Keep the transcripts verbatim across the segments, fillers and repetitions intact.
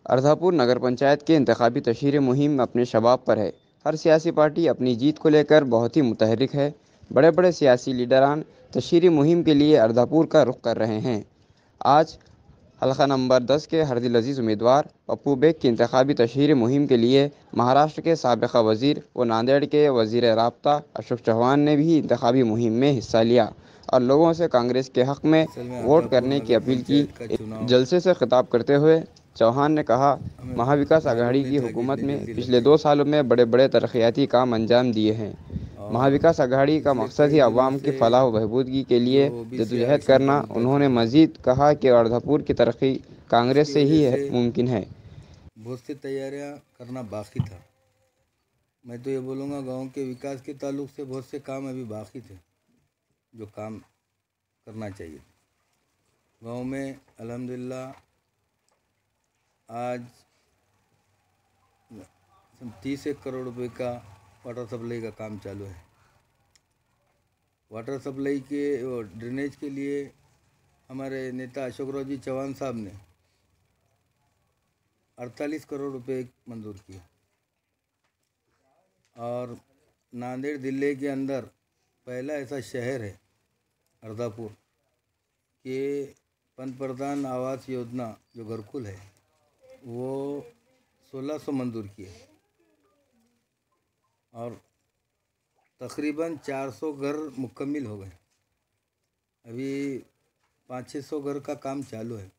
अर्धापुर नगर पंचायत के इंतखाबी तशहीर मुहिम अपने शबाब पर है। हर सियासी पार्टी अपनी जीत को लेकर बहुत ही मुतहरिक है। बड़े बड़े सियासी लीडरान तशहीरी मुहिम के लिए अर्धापुर का रुख कर रहे हैं। आज हल्का नंबर दस के हरदिल अजीज़ उम्मीदवार पप्पू बेग की इंतखाबी तशहीर मुहिम के लिए महाराष्ट्र के साबिक़ा वज़ीर व नांदेड़ के वज़ीर राब्ता अशोक चौहान ने भी इंतखाबी मुहिम में हिस्सा लिया और लोगों से कांग्रेस के हक़ में असल में वोट अर्धापुर करने की नगर अपील की। पंचायत का चुनाव जलसे से खिताब करते हुए चौहान ने कहा, हमें महाविकास मालूम आघाड़ी नहीं की था कि हुकूमत इतनी में जल्दी पिछले लग दो जाएगी। सालों में बड़े बड़े तरक्याती काम अंजाम दिए हैं। और महाविकास आघाड़ी का पिछले मकसद कई ही दिनों अवाम की से फलाह व बहबूदगी के जो लिए ओबीसी जद्दोजहद आरक्षण का करना। मुद्दा उन्होंने चल रहा है, मज़ीद कहा कि अर्धापुर की तरक्की कांग्रेस उसकी से वजह ही से है, मुमकिन है। बहुत सी तैयारियां करना बाकी था। मैं तो ये बोलूँगा, गांव के विकास के ताल्लुक से बहुत से काम अभी बाकी थे जो काम करना चाहिए। गांव में अल्हम्दुलिल्लाह आज तीस एक करोड़ रुपए का वाटर सप्लाई का काम चालू है। वाटर सप्लाई के ड्रेनेज के लिए हमारे नेता अशोकराव जी चौहान साहब ने अड़तालीस करोड़ रुपए मंजूर किए। और नांदेड़ ज़िले के अंदर पहला ऐसा शहर है अर्धापुर के पंतप्रधान आवास योजना जो घरकुल है वो सोलह सौ मंजूर किए और तकरीबन चार सौ घर मुकम्मिल हो गए। अभी पाँच छः सौ घर का काम चालू है।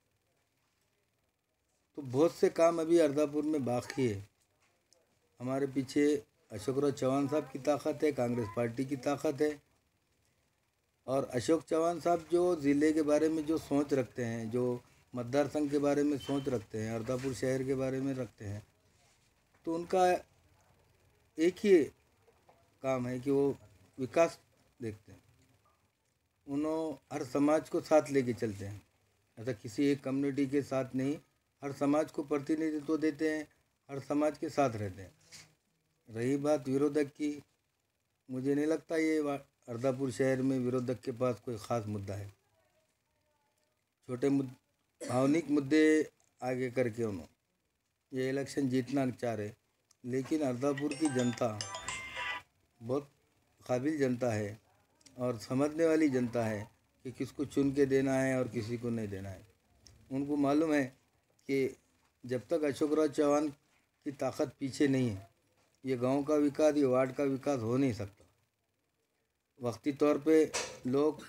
तो बहुत से काम अभी अर्धापुर में बाकी है। हमारे पीछे अशोकराव चौहान साहब की ताकत है, कांग्रेस पार्टी की ताकत है। और अशोक चौहान साहब जो ज़िले के बारे में जो सोच रखते हैं, जो मतदार संघ के बारे में सोच रखते हैं, अर्धापुर शहर के बारे में रखते हैं, तो उनका एक ही काम है कि वो विकास देखते हैं। उन्होंने हर समाज को साथ लेके चलते हैं। ऐसा किसी एक कम्युनिटी के साथ नहीं, हर समाज को प्रतिनिधित्व देते हैं, हर समाज के साथ रहते हैं। रही बात विरोधक की, मुझे नहीं लगता ये अर्धापुर शहर में विरोधक के पास कोई ख़ास मुद्दा है। छोटे मुद्दे, भावनिक मुद्दे आगे करके उन्होंने ये इलेक्शन जीतना चाह रहे, लेकिन अर्धापुर की जनता बहुत काबिल जनता है और समझने वाली जनता है कि किसको चुन के देना है और किसी को नहीं देना है। उनको मालूम है कि जब तक अशोकराव चौहान की ताकत पीछे नहीं है, ये गांव का विकास, ये वार्ड का विकास हो नहीं सकता। वक्ती तौर पे लोग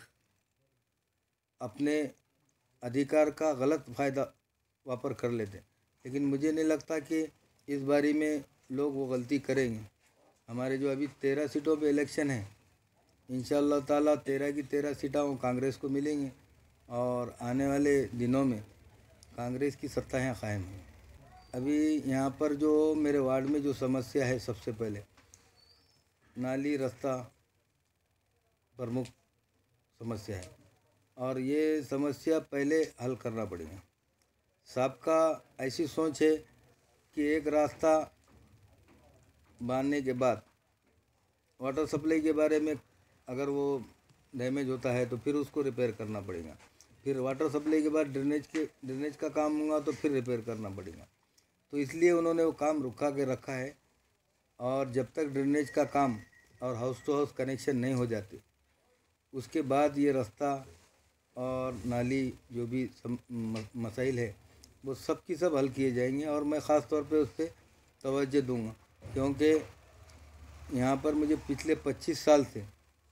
अपने अधिकार का गलत फ़ायदा वापर कर लेते हैं, लेकिन मुझे नहीं लगता कि इस बारी में लोग वो गलती करेंगे। हमारे जो अभी तेरह सीटों पे इलेक्शन है, इंशाअल्लाह ताला तेरह की तेरह सीटें वो कांग्रेस को मिलेंगी और आने वाले दिनों में कांग्रेस की सत्ताएँ कायम हैं। अभी यहाँ पर जो मेरे वार्ड में जो समस्या है, सबसे पहले नाली रास्ता प्रमुख समस्या है और ये समस्या पहले हल करना पड़ेगा। सबका ऐसी सोच है कि एक रास्ता बांधने के बाद वाटर सप्लाई के बारे में अगर वो डैमेज होता है तो फिर उसको रिपेयर करना पड़ेगा। फिर वाटर सप्लाई के बाद ड्रेनेज के ड्रेनेज का काम होगा तो फिर रिपेयर करना पड़ेगा। तो इसलिए उन्होंने वो काम रुका के रखा है और जब तक ड्रेनेज का काम और हाउस टू हाउस कनेक्शन नहीं हो जाते, उसके बाद ये रास्ता और नाली जो भी मसाइल है वो सब की सब हल किए जाएंगे। और मैं ख़ास तौर पे उस पर तवज्जो दूंगा, क्योंकि यहाँ पर मुझे पिछले पच्चीस साल से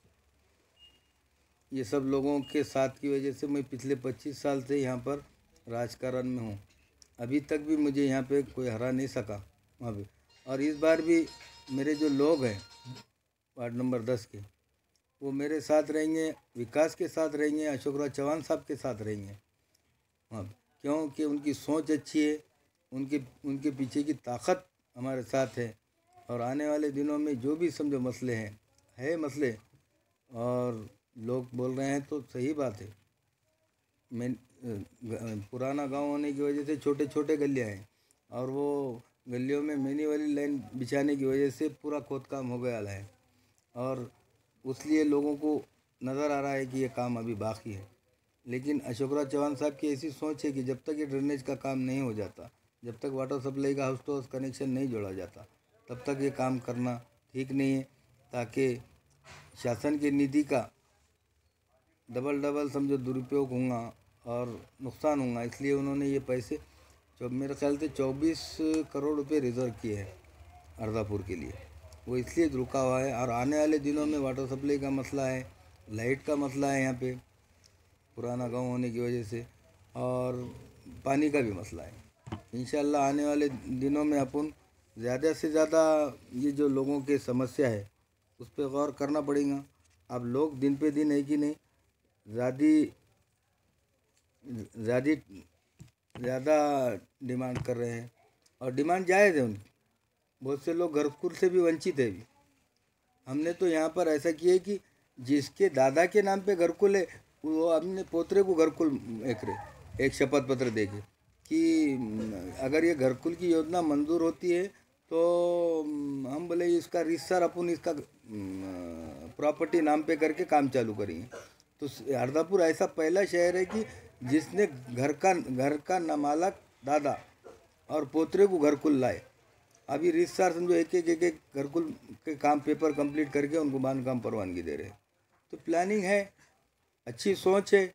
ये सब लोगों के साथ की वजह से मैं पिछले पच्चीस साल से यहाँ पर राजकारण में हूँ। अभी तक भी मुझे यहाँ पे कोई हरा नहीं सका वहाँ पे। और इस बार भी मेरे जो लोग हैं वार्ड नंबर दस के, वो मेरे साथ रहेंगे, विकास के साथ रहेंगे, अशोकराव चौहान साहब के साथ रहेंगे वहाँ पे, क्योंकि उनकी सोच अच्छी है, उनके उनके पीछे की ताकत हमारे साथ है। और आने वाले दिनों में जो भी समझो मसले हैं है मसले और लोग बोल रहे हैं तो सही बात है। मैं पुराना गांव होने की वजह से छोटे छोटे गलियाँ हैं और वो गलियों में मैनी वाली लाइन बिछाने की वजह से पूरा खोद काम हो गया है और उसलिए लोगों को नज़र आ रहा है कि ये काम अभी बाकी है। लेकिन अशोकराव चौहान साहब की ऐसी सोच है कि जब तक ये ड्रेनेज का काम नहीं हो जाता जब तक वाटर सप्लाई का हाउस टू हाउस कनेक्शन नहीं जोड़ा जाता तब तक ये काम करना ठीक नहीं है, ताकि शासन की निधि का डबल डबल समझो दुरुपयोग होगा और नुकसान होगा। इसलिए उन्होंने ये पैसे जो मेरे ख्याल से चौबीस करोड़ रुपए रिजर्व किए हैं अर्दापुर के लिए, वो इसलिए रुका हुआ है। और आने वाले दिनों में वाटर सप्लाई का मसला है, लाइट का मसला है यहाँ पे पुराना गांव होने की वजह से, और पानी का भी मसला है। इंशाल्लाह आने वाले दिनों में अपन ज़्यादा से ज़्यादा ये जो लोगों के समस्या है उस पर गौर करना पड़ेगा। अब लोग दिन पे दिन है कि नहीं ज़्यादा ज़्यादा ज़्यादा डिमांड कर रहे हैं, और डिमांड जायज़ है उनकी। बहुत से लोग घरकुल से भी वंचित है। भी हमने तो यहाँ पर ऐसा किया है कि जिसके दादा के नाम पे घरकुल है वो अपने पोतरे को घरकुल एक रहे एक शपथ पत्र देके कि अगर ये घरकुल की योजना मंजूर होती है तो हम बोले इसका रिसर अपन इसका प्रॉपर्टी नाम पे करके काम चालू करेंगे। तो अर्दापुर ऐसा पहला शहर है कि जिसने घर का घर का नामालक दादा और पोतरे को घरकुल लाए। अभी रिश्तेदार समझो एक एक एक एक घरकुल के काम पेपर कंप्लीट करके उनको बांध काम परवानगी दे रहे हैं। तो प्लानिंग है, अच्छी सोच है,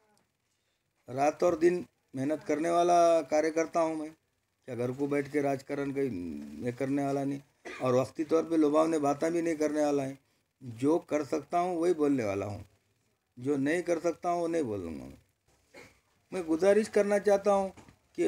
रात और दिन मेहनत करने वाला कार्यकर्ता हूँ मैं। क्या घर को बैठ के राजकारण का मैं करने वाला नहीं, और वक्ती तौर पे लुभावने बातें भी नहीं करने वाला है। जो कर सकता हूँ वही बोलने वाला हूँ, जो नहीं कर सकता हूँ वो नहीं बोलूँगा। मैं मैं गुजारिश करना चाहता हूँ कि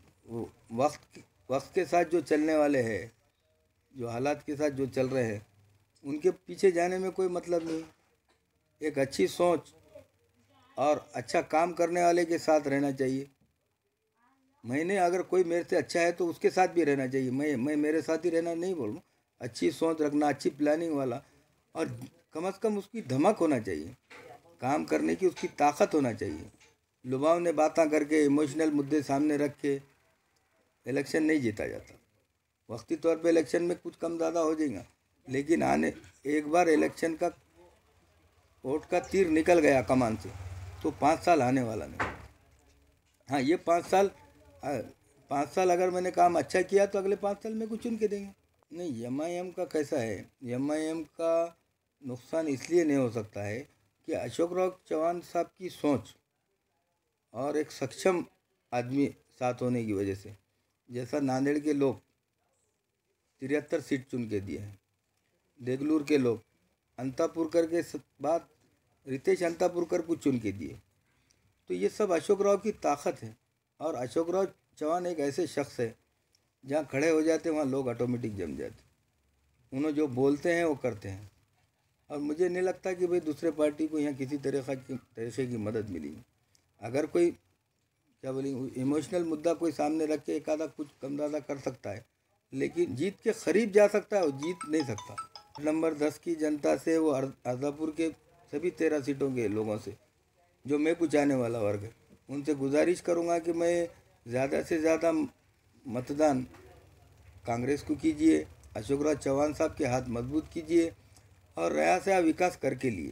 वक्त वक्त के साथ जो चलने वाले हैं, जो हालात के साथ जो चल रहे हैं, उनके पीछे जाने में कोई मतलब नहीं। एक अच्छी सोच और अच्छा काम करने वाले के साथ रहना चाहिए। मैंने अगर कोई मेरे से अच्छा है तो उसके साथ भी रहना चाहिए। मैं मैं मेरे साथ ही रहना नहीं बोल रहा हूँ। अच्छी सोच रखना, अच्छी प्लानिंग वाला, और कम से कम उसकी धमक होना चाहिए, काम करने की उसकी ताकत होना चाहिए। लुभावने बातें करके इमोशनल मुद्दे सामने रख के इलेक्शन नहीं जीता जाता। वक्ती तौर पे इलेक्शन में कुछ कम ज़्यादा हो जाएगा, लेकिन आने एक बार इलेक्शन का वोट का तीर निकल गया कमान से तो पाँच साल आने वाला नहीं। हाँ, ये पाँच साल पाँच साल अगर मैंने काम अच्छा किया तो अगले पाँच साल में कुछ चुन के देंगे। नहीं, एम आई एम का कैसा है, एम आई एम का नुकसान इसलिए नहीं हो सकता है कि अशोक राव चौहान साहब की सोच और एक सक्षम आदमी साथ होने की वजह से, जैसा नांदेड़ के लोग तिहत्तर सीट चुन के दिए हैं, देगलूर के लोग अंतापुरकर के बाद रितेश अंतापुरकर को चुन के दिए, तो ये सब अशोक राव की ताकत है। और अशोक राव चौहान एक ऐसे शख्स है जहाँ खड़े हो जाते हैं वहाँ लोग ऑटोमेटिक जम जाते, उन्होंने जो बोलते हैं वो करते हैं। और मुझे नहीं लगता कि भाई दूसरे पार्टी को यहाँ किसी तरह की तरीके की मदद मिली। अगर कोई क्या बोलेंगे इमोशनल मुद्दा कोई सामने रख के एक आधा कुछ कम ज़्यादा कर सकता है, लेकिन जीत के करीब जा सकता है, वो जीत नहीं सकता। नंबर दस की जनता से, वो अर्दापुर के सभी तेरह सीटों के लोगों से, जो मैं कुछ आने वाला वर्ग है, उनसे गुजारिश करूँगा कि मैं ज़्यादा से ज़्यादा मतदान कांग्रेस को कीजिए, अशोक राव चौहान साहब के हाथ मजबूत कीजिए और रया से विकास करके लिए,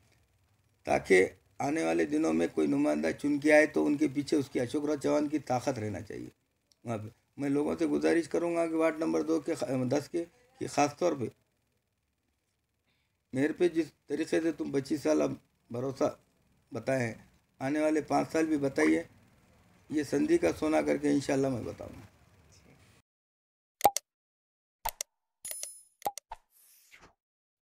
ताकि आने वाले दिनों में कोई नुमाइंदा चुन के आए तो उनके पीछे उसकी अशोक राव चौहान की ताकत रहना चाहिए। वहाँ पे मैं लोगों से गुजारिश करूँगा कि वार्ड नंबर दो के दस के कि ख़ास तौर पे मेरे पे जिस तरीके से तुम पच्चीस साल अब भरोसा बताए हैं, आने वाले पाँच साल भी बताइए। ये संधि का सोना करके इंशाल्लाह मैं बताऊँगा।